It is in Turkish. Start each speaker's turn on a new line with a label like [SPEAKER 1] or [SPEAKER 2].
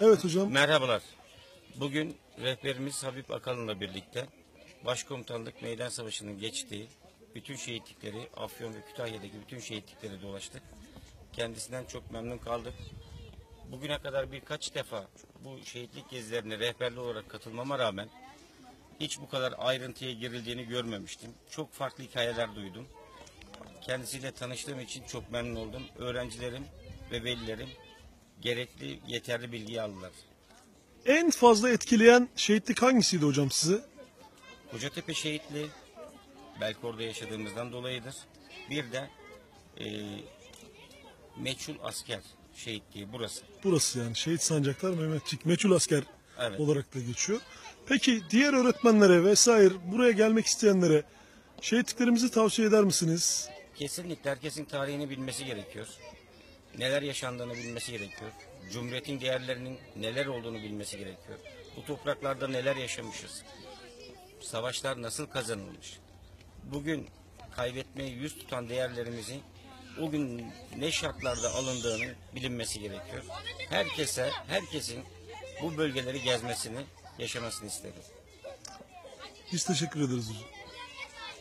[SPEAKER 1] Evet hocam.
[SPEAKER 2] Merhabalar. Bugün rehberimiz Habib Akalın'la birlikte Başkomutanlık Meydan Savaşı'nın geçtiği bütün şehitlikleri, Afyon ve Kütahya'daki bütün şehitlikleri dolaştık. Kendisinden çok memnun kaldık. Bugüne kadar birkaç defa bu şehitlik gezilerine rehberli olarak katılmama rağmen hiç bu kadar ayrıntıya girildiğini görmemiştim. Çok farklı hikayeler duydum. Kendisiyle tanıştığım için çok memnun oldum. Öğrencilerim ve velilerim gerekli, yeterli bilgiyi aldılar.
[SPEAKER 1] En fazla etkileyen şehitlik hangisiydi hocam sizi?
[SPEAKER 2] Kocatepe şehitliği, belki orada yaşadığımızdan dolayıdır. Bir de meçhul asker şehitliği burası.
[SPEAKER 1] Burası yani Şehit Sancaktar Mehmetçik Meçhul Asker
[SPEAKER 2] Evet.
[SPEAKER 1] olarak da geçiyor. Peki diğer öğretmenlere vesaire buraya gelmek isteyenlere şehitliklerimizi tavsiye eder misiniz?
[SPEAKER 2] Kesinlikle herkesin tarihini bilmesi gerekiyor. Neler yaşandığını bilmesi gerekiyor. Cumhuriyetin değerlerinin neler olduğunu bilmesi gerekiyor. Bu topraklarda neler yaşamışız. Savaşlar nasıl kazanılmış. Bugün kaybetmeye yüz tutan değerlerimizi o gün ne şartlarda alındığını bilinmesi gerekiyor. Herkesin bu bölgeleri gezmesini, yaşamasını isterim.
[SPEAKER 1] Biz teşekkür ederiz hocam.